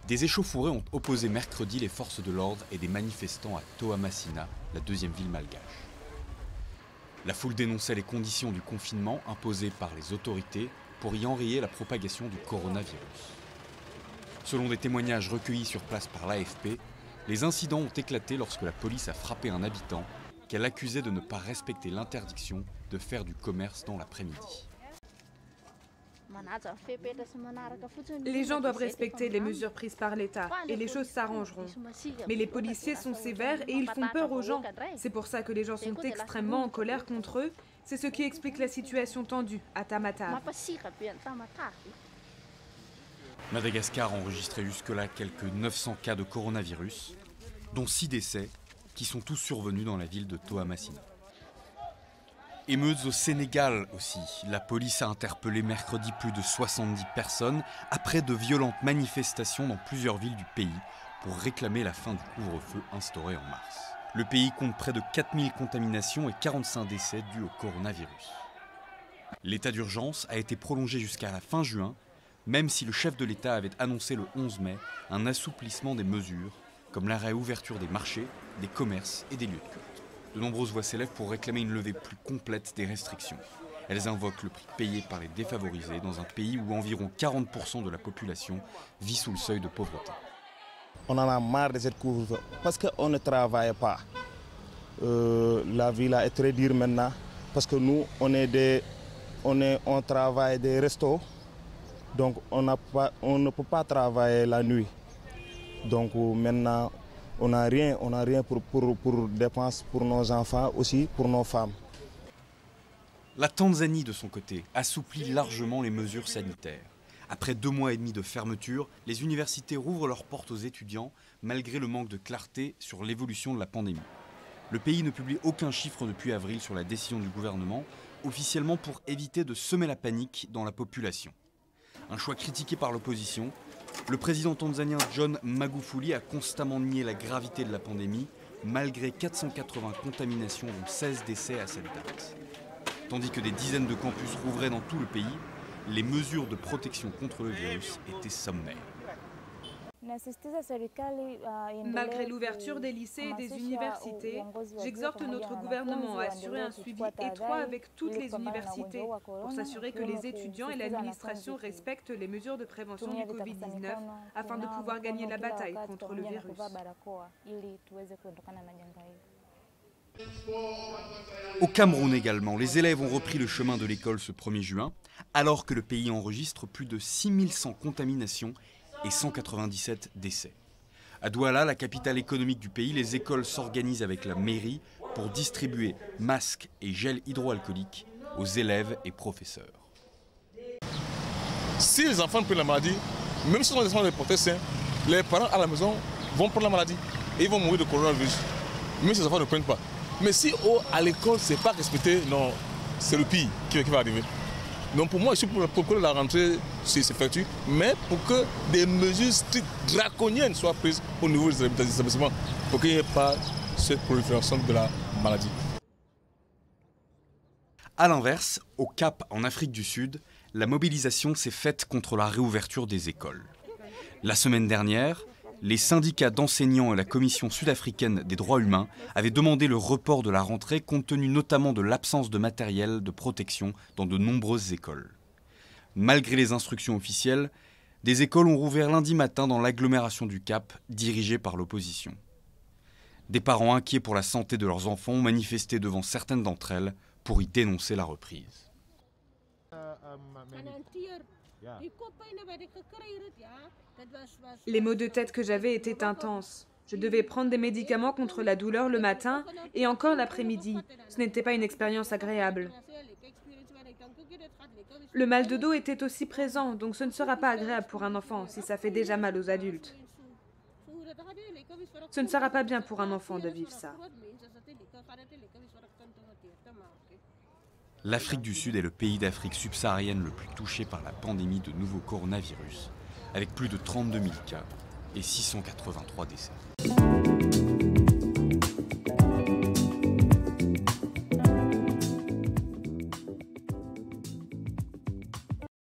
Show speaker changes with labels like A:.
A: Des échauffourées ont opposé mercredi les forces de l'ordre et des manifestants à Toamasina, la deuxième ville malgache. La foule dénonçait les conditions du confinement imposées par les autorités pour y enrayer la propagation du coronavirus. Selon des témoignages recueillis sur place par l'AFP, les incidents ont éclaté lorsque la police a frappé un habitant qu'elle accusait de ne pas respecter l'interdiction de faire du commerce dans l'après-midi.
B: Les gens doivent respecter les mesures prises par l'État et les choses s'arrangeront. Mais les policiers sont sévères et ils font peur aux gens. C'est pour ça que les gens sont extrêmement en colère contre eux. C'est ce qui explique la situation tendue à Tamatave.
A: Madagascar a enregistré jusque-là quelques 900 cas de coronavirus, dont 6 décès qui sont tous survenus dans la ville de Toamasina. Émeutes au Sénégal aussi. La police a interpellé mercredi plus de 70 personnes après de violentes manifestations dans plusieurs villes du pays pour réclamer la fin du couvre-feu instauré en mars. Le pays compte près de 4000 contaminations et 45 décès dus au coronavirus. L'état d'urgence a été prolongé jusqu'à la fin juin, même si le chef de l'État avait annoncé le 11 mai un assouplissement des mesures, comme la réouverture des marchés, des commerces et des lieux de culte. De nombreuses voix s'élèvent pour réclamer une levée plus complète des restrictions. Elles invoquent le prix payé par les défavorisés dans un pays où environ 40% de la population vit sous le seuil de pauvreté.
C: On en a marre de cette couvre-feu parce qu'on ne travaille pas. La vie là est très dure maintenant parce que nous, on travaille des restos, donc on ne peut pas travailler la nuit. Donc maintenant, on n'a rien pour dépenses pour nos enfants, aussi pour nos femmes.
A: La Tanzanie, de son côté, assouplit largement les mesures sanitaires. Après 2 mois et demi de fermeture, les universités rouvrent leurs portes aux étudiants, malgré le manque de clarté sur l'évolution de la pandémie. Le pays ne publie aucun chiffre depuis avril sur la décision du gouvernement, officiellement pour éviter de semer la panique dans la population. Un choix critiqué par l'opposition. Le président tanzanien John Magufuli a constamment nié la gravité de la pandémie, malgré 480 contaminations dont 16 décès à cette date. Tandis que des dizaines de campus rouvraient dans tout le pays, les mesures de protection contre le virus étaient sommaires.
B: Malgré l'ouverture des lycées et des universités, j'exhorte notre gouvernement à assurer un suivi étroit avec toutes les universités pour s'assurer que les étudiants et l'administration respectent les mesures de prévention du Covid-19 afin de pouvoir gagner la bataille contre le virus.
A: Au Cameroun également, les élèves ont repris le chemin de l'école ce 1er juin, alors que le pays enregistre plus de 6100 contaminations et 197 décès. À Douala, la capitale économique du pays, les écoles s'organisent avec la mairie pour distribuer masques et gel hydroalcoolique aux élèves et professeurs.
D: Si les enfants prennent la maladie, même si on descend des porteurs sains, les parents à la maison vont prendre la maladie et ils vont mourir de coronavirus. Même si les enfants ne prennent pas. Mais si à l'école, ce n'est pas respecté, non, c'est le pire qui va arriver. Donc pour moi, je suis pour que la rentrée s'effectue, mais pour que des mesures strictes, draconiennes soient prises au niveau des établissements, pour qu'il n'y ait pas cette prolifération de la maladie.
A: A l'inverse, au Cap, en Afrique du Sud, la mobilisation s'est faite contre la réouverture des écoles. La semaine dernière, les syndicats d'enseignants et la Commission sud-africaine des droits humains avaient demandé le report de la rentrée compte tenu notamment de l'absence de matériel de protection dans de nombreuses écoles. Malgré les instructions officielles, des écoles ont rouvert lundi matin dans l'agglomération du Cap, dirigée par l'opposition. Des parents inquiets pour la santé de leurs enfants ont manifesté devant certaines d'entre elles pour y dénoncer la reprise.
B: Les maux de tête que j'avais étaient intenses. Je devais prendre des médicaments contre la douleur le matin et encore l'après-midi. Ce n'était pas une expérience agréable. Le mal de dos était aussi présent, donc ce ne sera pas agréable pour un enfant si ça fait déjà mal aux adultes. Ce ne sera pas bien pour un enfant de vivre ça.
A: L'Afrique du Sud est le pays d'Afrique subsaharienne le plus touché par la pandémie de nouveau coronavirus, avec plus de 32 000 cas et 683 décès.